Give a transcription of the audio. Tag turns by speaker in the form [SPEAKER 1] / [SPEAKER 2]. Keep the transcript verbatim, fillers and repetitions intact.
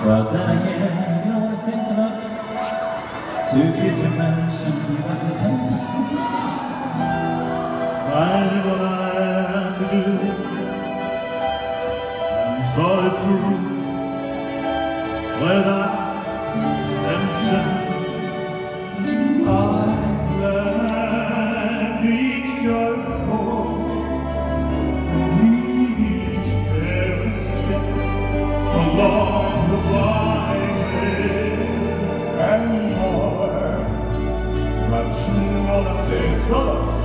[SPEAKER 1] But then again, you know what I say tonight? Two feet of mansion, let me tell you. I did what I had to do, and saw it through without exception. I planned each joy course and each careful step along the byway, and more, much more than this.